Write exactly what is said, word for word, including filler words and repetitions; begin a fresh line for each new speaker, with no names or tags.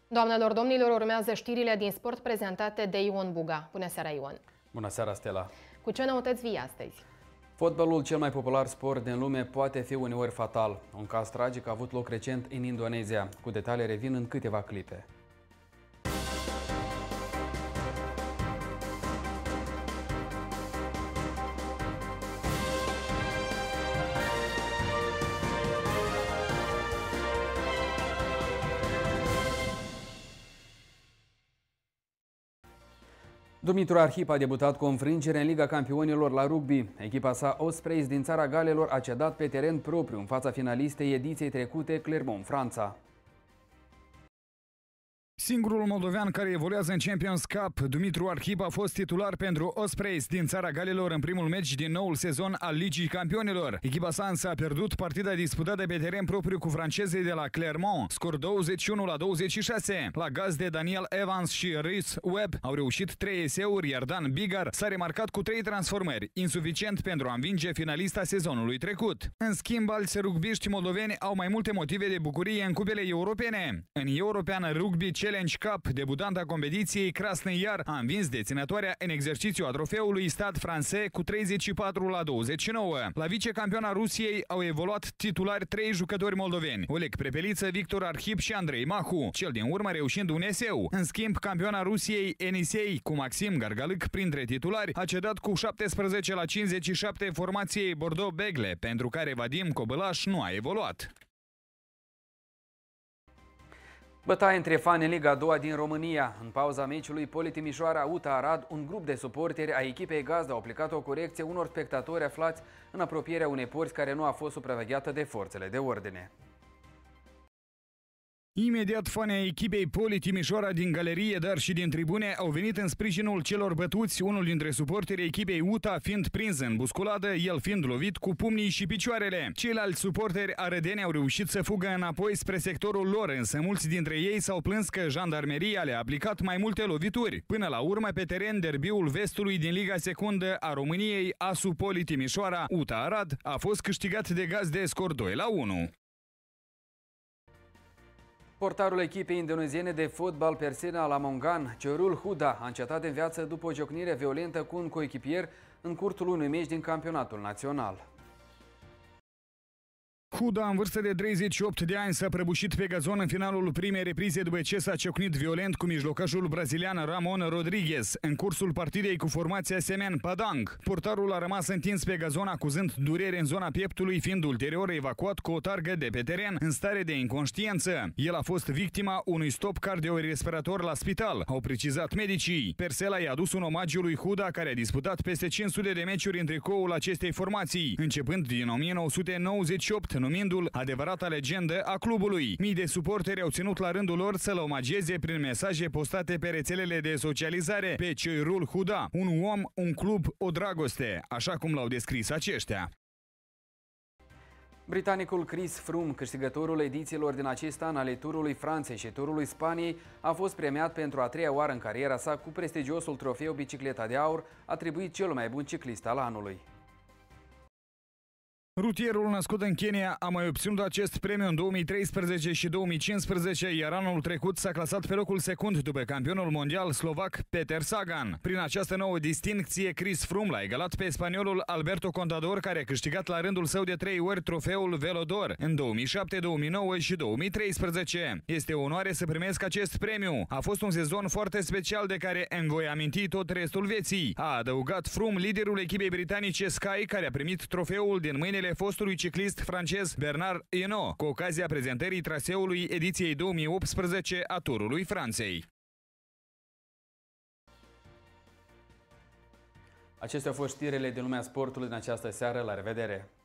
Doamnelor, domnilor, urmează știrile din sport prezentate de Ion Buga. Bună seara, Ion!
Bună seara, Stella!
Cu ce noutăți vii astăzi?
Fotbalul, cel mai popular sport din lume, poate fi uneori fatal. Un caz tragic a avut loc recent în Indonezia. Cu detalii revin în câteva clipe. Dumitru Arhip a debutat cu o înfrângere în Liga Campionilor la rugby. Echipa sa Ospreys din țara Galilor a cedat pe teren propriu în fața finalistei ediției trecute, Clermont, Franța.
Singurul moldovean care evoluează în Champions Cup, Dumitru Arhip, a fost titular pentru Ospreys din țara Galilor în primul meci din noul sezon al Ligii Campionilor. Echipa sa însă a pierdut partida disputată pe teren propriu cu francezii de la Clermont, scor douăzeci și unu la douăzeci și șase. La gazde, Daniel Evans și Rhys Webb au reușit trei eseuri, iar Dan Bigar s-a remarcat cu trei transformări, insuficient pentru a învinge finalista sezonului trecut. În schimb, alți rugbiști moldoveni au mai multe motive de bucurie în cupele europene. În European Rugby Challenge Cup, debutanta competiției, Krasny Iar a învins deținătoarea în exercițiu a trofeului Stade Français cu treizeci și patru la douăzeci și nouă. La vicecampiona Rusiei au evoluat titulari trei jucători moldoveni: Oleg Prepeliță, Victor Arhip și Andrei Mahu, cel din urmă reușind un eseu. În schimb, campiona Rusiei, Enisei, cu Maxim Gargalyc printre titulari, a cedat cu șaptesprezece la cincizeci și șapte formației Bordeaux-Begle, pentru care Vadim Cobălaș nu a evoluat.
Bătaie între fani în Liga a doua din România. În pauza meciului Poli Timișoara U T A Arad, un grup de suporteri a echipei gazdă au aplicat o corecție unor spectatori aflați în apropierea unei porți care nu a fost supravegheată de forțele de ordine.
Imediat, fanii ai echipei Poli Timișoara din galerie, dar și din tribune, au venit în sprijinul celor bătuți, unul dintre suporterii echipei U T A fiind prins în busculadă, el fiind lovit cu pumnii și picioarele. Ceilalți suporteri arădeni au reușit să fugă înapoi spre sectorul lor, însă mulți dintre ei s-au plâns că jandarmeria le-a aplicat mai multe lovituri. Până la urmă, pe teren, derbiul vestului din Liga Secundă a României, A S U Poli Timișoara U T A Arad, a fost câștigat de gazde scor doi la unu.
Portarul echipei indoneziene de fotbal Persela Lamongan, Chairul Huda, a încetat în viață după o ciocnire violentă cu un coechipier în cursul unui meci din campionatul național.
Huda, în vârstă de treizeci și opt de ani, s-a prăbușit pe gazon în finalul primei reprize după ce s-a ciocnit violent cu mijlocașul brazilian Ramon Rodriguez în cursul partidei cu formația Semen Padang. Portarul a rămas întins pe gazon acuzând durere în zona pieptului, fiind ulterior evacuat cu o targă de pe teren în stare de inconștiență. El a fost victima unui stop cardiorespirator la spital, au precizat medicii. Persela i-a adus un omagiu lui Huda, care a disputat peste cinci sute de meciuri în tricoul acestei formații, începând din o mie nouă sute nouăzeci și opt, numindu-l adevărata legendă a clubului. Mii de suporteri au ținut la rândul lor să-l omagieze prin mesaje postate pe rețelele de socializare pe Chairul Huda, un om, un club, o dragoste, așa cum l-au descris aceștia.
Britanicul Chris Froome, câștigătorul edițiilor din acest an ale Turului Franței și Turului Spaniei, a fost premiat pentru a treia oară în cariera sa cu prestigiosul trofeu Bicicleta de Aur, atribuit celui mai bun ciclist al anului.
Rutierul născut în Kenya a mai obținut acest premiu în două mii treisprezece și două mii cincisprezece, iar anul trecut s-a clasat pe locul secund după campionul mondial slovac Peter Sagan. Prin această nouă distincție, Chris Froome l-a egalat pe spaniolul Alberto Contador, care a câștigat la rândul său de trei ori trofeul Velodor în două mii șapte, două mii nouă și două mii treisprezece. Este o onoare să primesc acest premiu. A fost un sezon foarte special de care îmi voi aminti tot restul vieții, a adăugat Froome, liderul echipei britanice Sky, care a primit trofeul din mâinile fostului ciclist francez Bernard Hinault, cu ocazia prezentării traseului ediției două mii optsprezece a Turului Franței.
Acestea au fost știrile din lumea sportului în această seară. La revedere!